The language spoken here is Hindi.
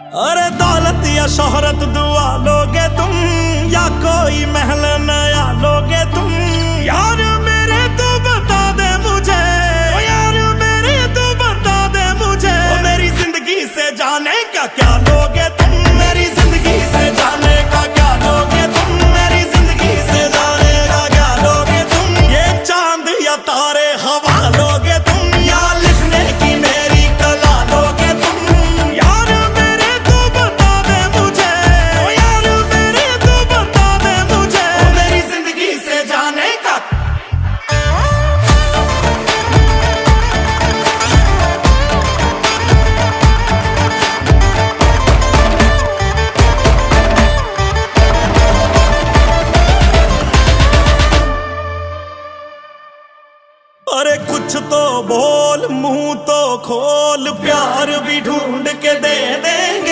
अरे दौलत या शोहरत दुआ लोगे तुम, या कोई महल नया लोगे तुम। यार मेरे तू बता दे मुझे, ओ यार मेरे तू बता दे मुझे, ओ मेरी जिंदगी से जाने का क्या लोगे तुम, मेरी जिंदगी से जाने का क्या लोगे तुम, मेरी जिंदगी से जाने का क्या लोगे तुम। ये चांद या तारे हवा लोगे तुम, या लिखने की मेरी कला लोगे तुम। यार मेरे तू बता दे मुझे, ओ यार मेरे तू बता दे मुझे, ओ मेरी जिंदगी से जाने का। अरे कुछ तो बोल, मुंह तो खोल, प्यार भी ढूंढ के दे देंगे।